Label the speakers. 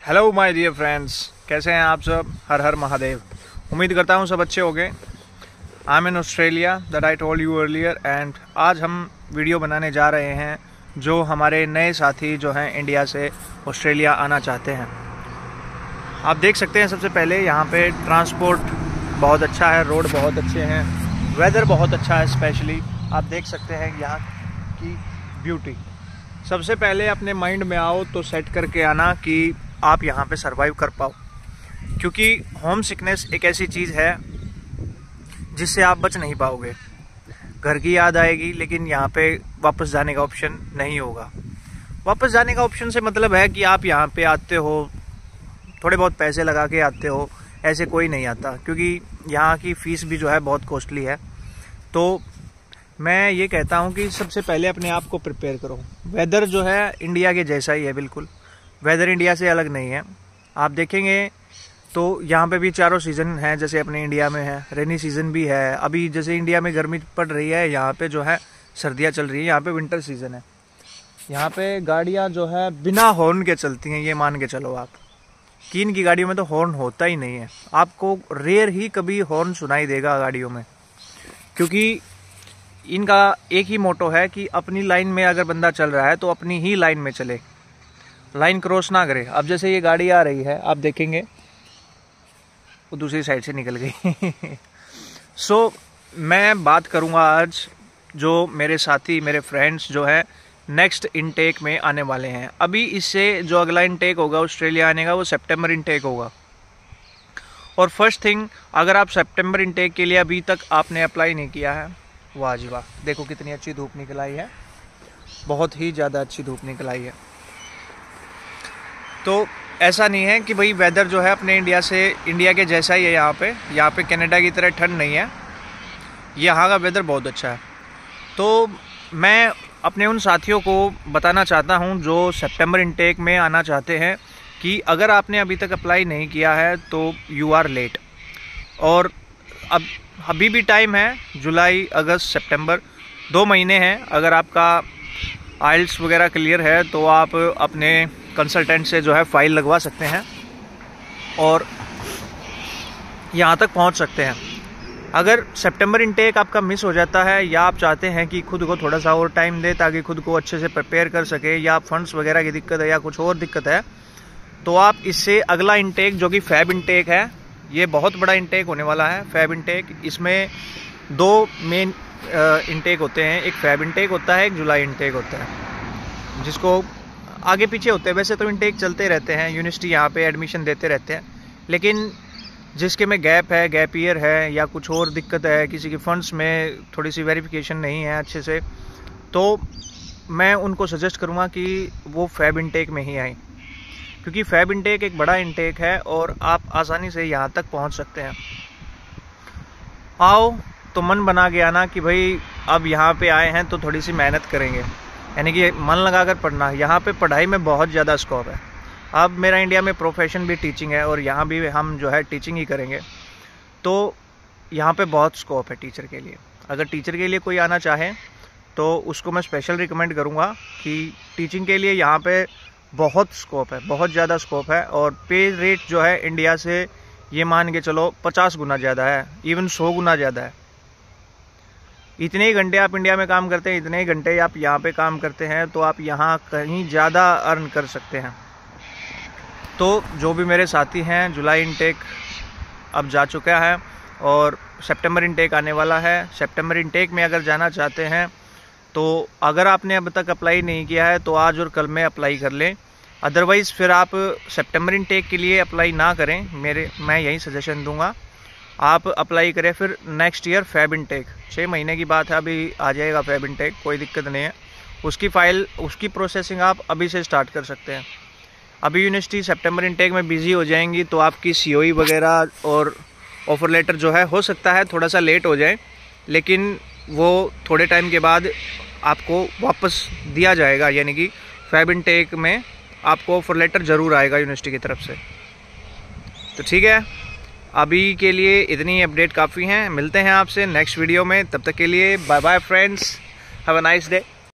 Speaker 1: Hello my dear friends, कैसे हैं आप सब। हर हर महादेव। उम्मीद करता हूँ सब अच्छे होंगे। I am in Australia that I told you earlier and आज हम वीडियो बनाने जा रहे हैं जो हमारे नए साथी जो हैं इंडिया से ऑस्ट्रेलिया आना चाहते हैं। आप देख सकते हैं सबसे पहले यहाँ पे ट्रांसपोर्ट बहुत अच्छा है, रोड बहुत अच्छे हैं, वेदर बहुत अच्छा है। स्पेशली आप देख सकते हैं यहाँ की ब्यूटी। सबसे पहले अपने माइंड में आओ तो सेट करके आना कि आप यहाँ पे सरवाइव कर पाओ, क्योंकि होम सिकनेस एक ऐसी चीज़ है जिससे आप बच नहीं पाओगे। घर की याद आएगी लेकिन यहाँ पे वापस जाने का ऑप्शन नहीं होगा। वापस जाने का ऑप्शन से मतलब है कि आप यहाँ पे आते हो, थोड़े बहुत पैसे लगा के आते हो, ऐसे कोई नहीं आता, क्योंकि यहाँ की फ़ीस भी जो है बहुत कॉस्टली है। तो मैं ये कहता हूँ कि सबसे पहले अपने आप को प्रिपेयर करो। वेदर जो है इंडिया के जैसा ही है, बिल्कुल वेदर इंडिया से अलग नहीं है। आप देखेंगे तो यहाँ पे भी चारों सीज़न हैं जैसे अपने इंडिया में है। रेनी सीज़न भी है, अभी जैसे इंडिया में गर्मी पड़ रही है, यहाँ पे जो है सर्दियाँ चल रही है। यहाँ पे विंटर सीज़न है। यहाँ पे गाड़ियाँ जो है बिना हॉर्न के चलती हैं, ये मान के चलो आप कि इनकी गाड़ियों में तो हॉर्न होता ही नहीं है। आपको रेयर ही कभी हॉर्न सुनाई देगा गाड़ियों में, क्योंकि इनका एक ही मोटो है कि अपनी लाइन में अगर बंदा चल रहा है तो अपनी ही लाइन में चले, लाइन क्रॉस ना करे। अब जैसे ये गाड़ी आ रही है, आप देखेंगे वो दूसरी साइड से निकल गई। सो मैं बात करूंगा आज जो मेरे साथी, मेरे फ्रेंड्स जो है नेक्स्ट इनटेक में आने वाले हैं। अभी इससे जो अगला इनटेक होगा ऑस्ट्रेलिया आने का, वो सितंबर इनटेक होगा। और फर्स्ट थिंग, अगर आप सितंबर इनटेक के लिए अभी तक आपने अप्लाई नहीं किया है, वाह जी वाह, देखो कितनी अच्छी धूप निकल आई है, बहुत ही ज़्यादा अच्छी धूप निकल आई है। तो ऐसा नहीं है कि भाई वेदर जो है अपने इंडिया के जैसा ही है। यहाँ पे कनाडा की तरह ठंड नहीं है, यहाँ का वेदर बहुत अच्छा है। तो मैं अपने उन साथियों को बताना चाहता हूँ जो सितंबर इनटेक में आना चाहते हैं कि अगर आपने अभी तक अप्लाई नहीं किया है तो यू आर लेट। और अब अभी भी टाइम है, जुलाई, अगस्त, सितंबर 2 महीने हैं। अगर आपका आइल्स वगैरह क्लियर है तो आप अपने कंसल्टेंट से जो है फाइल लगवा सकते हैं और यहाँ तक पहुँच सकते हैं। अगर सितंबर इनटेक आपका मिस हो जाता है, या आप चाहते हैं कि खुद को थोड़ा सा और टाइम दे ताकि खुद को अच्छे से प्रिपेयर कर सके, या फंड्स वगैरह की दिक्कत है या कुछ और दिक्कत है, तो आप इससे अगला इनटेक जो कि फैब इनटेक है, ये बहुत बड़ा इनटेक होने वाला है। फैब इनटेक, इसमें 2 मेन इनटेक होते हैं। एक फैब इनटेक होता है, एक जुलाई इनटेक होता है, जिसको आगे पीछे होते हैं। वैसे तो इनटेक चलते रहते हैं, यूनिवर्सिटी यहाँ पे एडमिशन देते रहते हैं, लेकिन जिसके में गैप है, गैप ईयर है, या कुछ और दिक्कत है, किसी के फंड्स में थोड़ी सी वेरिफिकेशन नहीं है अच्छे से, तो मैं उनको सजेस्ट करूँगा कि वो फैब इनटेक में ही आएँ, क्योंकि फैब इनटेक एक बड़ा इनटेक है और आप आसानी से यहाँ तक पहुँच सकते हैं। आओ तो मन बना के आना कि भाई अब यहाँ पे आए हैं तो थोड़ी सी मेहनत करेंगे, यानी कि मन लगाकर पढ़ना। यहाँ पे पढ़ाई में बहुत ज़्यादा स्कोप है। अब मेरा इंडिया में प्रोफेशन भी टीचिंग है और यहाँ भी हम जो है टीचिंग ही करेंगे, तो यहाँ पे बहुत स्कोप है टीचर के लिए। अगर टीचर के लिए कोई आना चाहे तो उसको मैं स्पेशल रिकमेंड करूँगा कि टीचिंग के लिए यहाँ पे बहुत स्कोप है, बहुत ज़्यादा स्कोप है। और पे रेट जो है इंडिया से ये मान के चलो 50 गुना ज़्यादा है, इवन 100 गुना ज़्यादा है। इतने ही घंटे आप इंडिया में काम करते हैं, इतने ही घंटे आप यहाँ पे काम करते हैं, तो आप यहाँ कहीं ज़्यादा अर्न कर सकते हैं। तो जो भी मेरे साथी हैं, जुलाई इनटेक अब जा चुका है और सितंबर इनटेक आने वाला है। सितंबर इनटेक में अगर जाना चाहते हैं तो अगर आपने अब तक अप्लाई नहीं किया है तो आज और कल में अप्लाई कर लें। अदरवाइज़ फिर आप सितंबर इनटेक के लिए अप्लाई ना करें, मैं यही सजेशन दूंगा। आप अप्लाई करें फिर नेक्स्ट ईयर फैब इनटेक। 6 महीने की बात है, अभी आ जाएगा फैब इनटेक, कोई दिक्कत नहीं है। उसकी प्रोसेसिंग आप अभी से स्टार्ट कर सकते हैं। अभी यूनिवर्सिटी सितंबर इनटेक में बिजी हो जाएंगी तो आपकी COE वगैरह और ऑफर लेटर जो है हो सकता है थोड़ा सा लेट हो जाए, लेकिन वो थोड़े टाइम के बाद आपको वापस दिया जाएगा, यानी कि फैब इनटेक में आपको ऑफर लेटर ज़रूर आएगा यूनिवर्सिटी की तरफ से। तो ठीक है, अभी के लिए इतनी अपडेट काफ़ी हैं। मिलते हैं आपसे नेक्स्ट वीडियो में, तब तक के लिए bye bye friends, have a nice day.